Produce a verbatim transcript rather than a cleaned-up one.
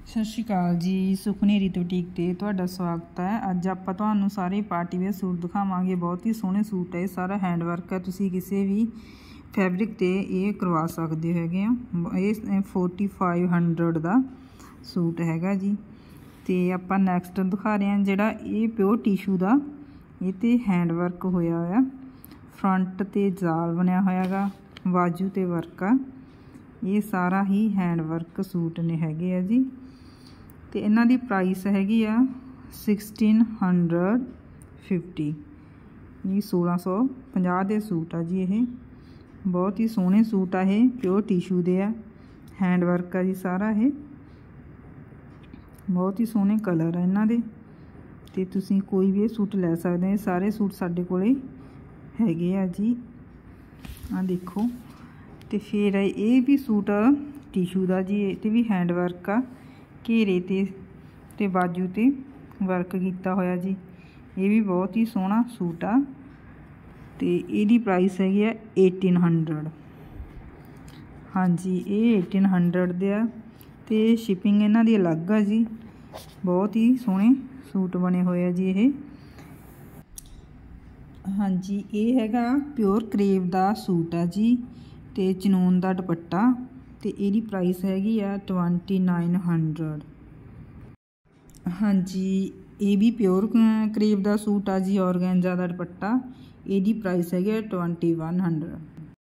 सत श्री अकाल जी, सुखनेरी बुटीक ते तुहाडा स्वागत है। अज आपां तुहानूं सारे पार्टी वेयर सूट दिखावांगे। बहुत ही सोहणे सूट है, सारा हैंड वर्क है। तुसीं किसी भी फैब्रिक ते ये करवा सकदे हैगे हो। ये फोर्टी फाइव हंड्रड का सूट हैगा जी। तो आपां नैक्सट दिखा रहे हैं जिहड़ा ये प्योर टिशू का, ये ते हैंड वर्क होया होया, फ्रंट ते जाल बनया होया गा, बाजू ते वर्क आ। ये सारा ही हैंड वर्क सूट ने हैगे आ जी। तो इन्हां दी प्राइस हैगी आ सिक्सटीन हंड्रड फिफ्टी। ये सोलह सौ पंजाह दे सूट आ जी। ये बहुत ही सोहने सूट आ, ये प्योर टिशू दे आ, हैंड वर्क आ जी सारा। ये बहुत ही सोहने कलर आ इन्हां दे। ते तुसीं कोई भी सूट लै सकदे हो। सारे सूट साडे कोले हैगे आ जी। आ देखो। तो फिर ये भी सूट टिशू का जी, ये भी हैंड वर्क आ, घेरे ते ते बाजू ते वर्क किया होया जी। ये भी बहुत ही सोहना सूट आ। तो ये प्राइस हैगी है एटीन हंड्रड। हाँ जी, ये एटीन हंड्रड दे आ। ते शिपिंग इन्हां दी अलग आ जी। बहुत ही सोहने सूट बने हुए आ जी ये। हाँ जी, ये हैगा प्योर क्रेप का सूट आ जी। ते चनून का दुपट्टा। तो ये प्राइस हैगी आ ट्वेंटी नाइन हंड्रड। हाँ जी, ये भी प्योर क्रेप का सूट आ जी, ऑर्गेंजा का दुपट्टा। ये प्राइस हैगी ट्वेंटी वन हंड्रड।